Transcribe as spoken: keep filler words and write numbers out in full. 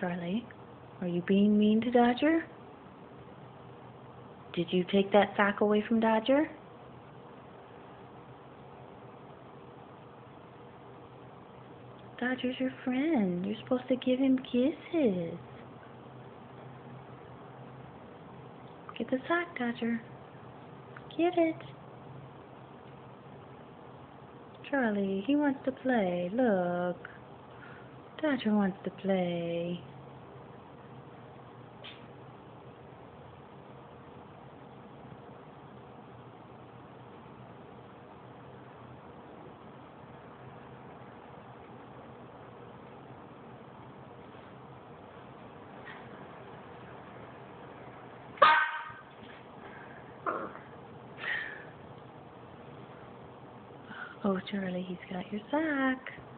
Charlie? Are you being mean to Dodger? Did you take that sock away from Dodger? Dodger's your friend. You're supposed to give him kisses. Get the sock, Dodger. Get it. Charlie, he wants to play. Look. Dodger wants to play. Oh, Charlie, he's got your sock.